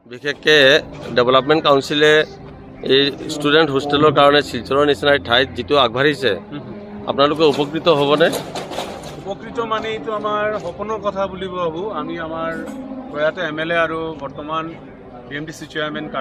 বিশেষকে ডেভেলপমেন্ট কাউন্সিলে এই স্টুডেন্ট হোস্টেলৰ কাৰণে শিলচৰৰ নিচিনা ঠাইত যেটো আগবাঢ়িছে আপোনালোকে উপকৃত হ'বনে? উপকৃত মানে এইটো আমাৰ সপোনৰ কথা বুলি ভাবো। আমি আমাৰ প্ৰয়াত এমএলএ আৰু বৰ্তমান বিএমডিসি চেয়াৰম্যান